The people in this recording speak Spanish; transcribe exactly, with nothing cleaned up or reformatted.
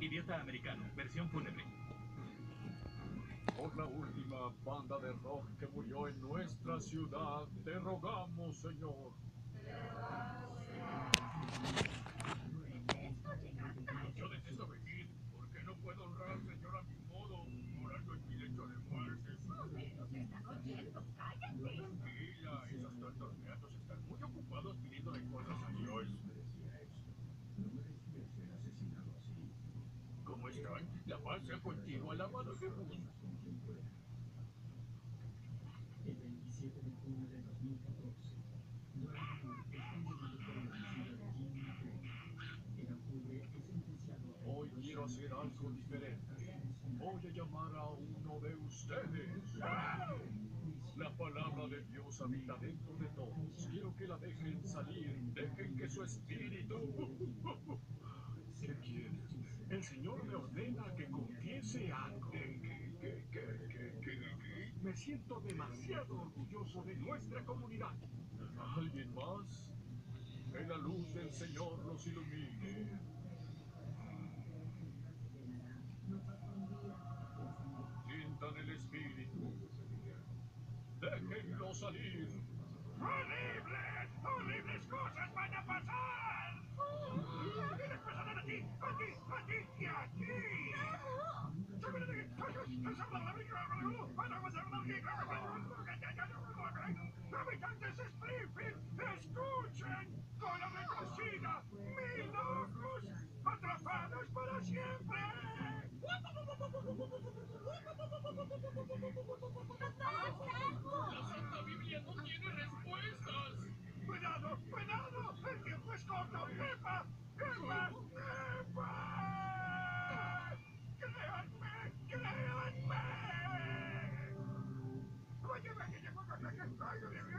Idiota americano, versión fúnebre. Por la última banda de rock que murió en nuestra ciudad, te rogamos, Señor. Yo detesto venir, porque no puedo honrar al Señor a mi modo, orando en mi lecho de muerte. ¡Joder, nos están oyendo! ¡Cállate! Tranquila, esos tontos gatos están muy ocupados pidiéndole cosas a Dios. ¿Cómo están? La paz sea contigo, alabado Jesús. El veintisiete de junio de dos mil catorce, en octubre es sentenciado a... Hoy quiero hacer algo diferente. Voy a llamar a uno de ustedes. La palabra de Dios habita dentro de todos. Quiero que la dejen salir. Dejen que su espíritu... ¿Qué quieres? El Señor me ordena que confiese algo. ¿Qué, qué, qué, qué, qué, qué? Me siento demasiado orgulloso de nuestra comunidad. ¿Alguien más? Que la luz del Señor los ilumine. Sientan el espíritu. Déjenlo salir. ¡Horribles! ¡Horribles cosas van a pasar! ¡Y les pasarán a ti! ¡A ti! ¡A ti! ¡Y a ti! ¡Habitantes de Springfield! ¡Escuchen! ¡Cola de cocina! ¡Mil ojos! ¡Atrapados para siempre! La Santa Biblia no tiene respuestas. ¡Cuidado! ¡Cuidado! ¡El tiempo es corto! ¡Epa! ¡Epa! ¡Epa! ¡Créanme! ¡Créanme!